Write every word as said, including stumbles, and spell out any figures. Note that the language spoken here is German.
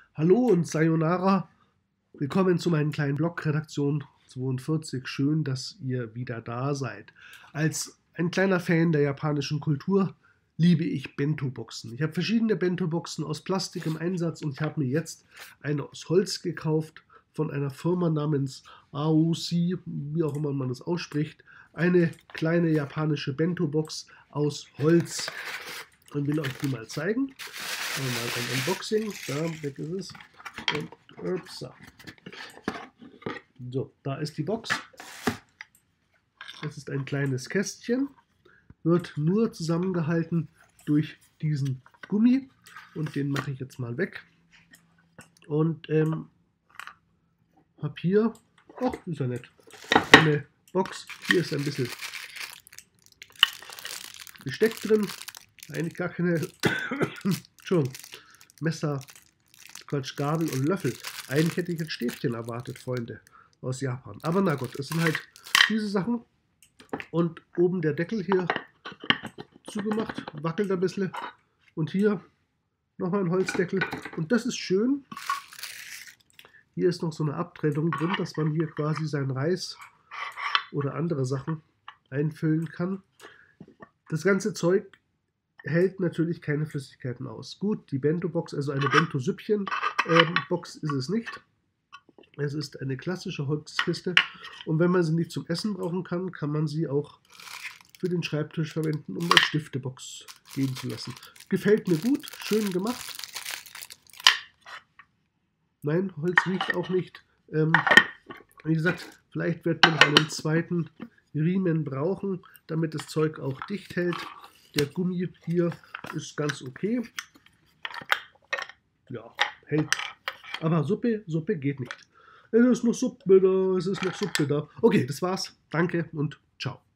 Hallo und Sayonara. Willkommen zu meinen kleinen Blog Redaktion zweiundvierzig. Schön, dass ihr wieder da seid. Als ein kleiner Fan der japanischen Kultur liebe ich Bento-Boxen. Ich habe verschiedene Bento-Boxen aus Plastik im Einsatz und ich habe mir jetzt eine aus Holz gekauft von einer Firma namens A O C, wie auch immer man das ausspricht. Eine kleine japanische Bento-Box aus Holz. Und will euch die mal zeigen. Mal ein Unboxing. Da, weg ist es. Und upsa. So, da ist die Box. Das ist ein kleines Kästchen. Wird nur zusammengehalten durch diesen Gummi. Und den mache ich jetzt mal weg. Und ähm, habe hier, ach, ist ja nett, eine Box. Hier ist ein bisschen Besteck drin. Eigentlich gar keine Entschuldigung, Messer, Quatsch, Gabel und Löffel. Eigentlich hätte ich jetzt Stäbchen erwartet, Freunde aus Japan. Aber na gut, es sind halt diese Sachen. Und oben der Deckel hier zugemacht, wackelt ein bisschen. Und hier nochmal ein Holzdeckel. Und das ist schön. Hier ist noch so eine Abtrennung drin, dass man hier quasi sein Reis oder andere Sachen einfüllen kann. Das ganze Zeug hält natürlich keine Flüssigkeiten aus. Gut, die Bento-Box, also eine Bento-Süppchen-Box ist es nicht. Es ist eine klassische Holzkiste und wenn man sie nicht zum Essen brauchen kann, kann man sie auch für den Schreibtisch verwenden, um als Stiftebox gehen zu lassen. Gefällt mir gut, schön gemacht. Nein, Holz riecht auch nicht. Ähm, wie gesagt, vielleicht wird man noch einen zweiten Riemen brauchen, damit das Zeug auch dicht hält. Der Gummi hier ist ganz okay. Ja, hält. Aber Suppe, Suppe geht nicht. Es ist noch Suppe da, es ist noch Suppe da. Okay, das war's. Danke und ciao.